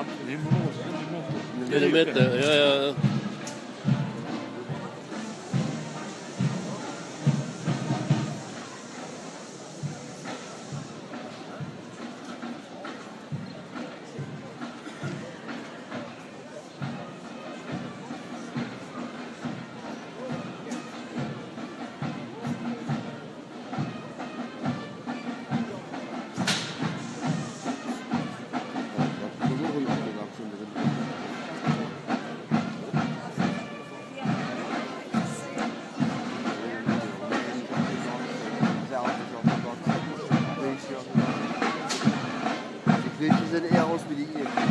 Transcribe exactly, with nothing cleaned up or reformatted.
In der Mitte, ja, ja. Die Griechen sehen eher aus wie die Iren.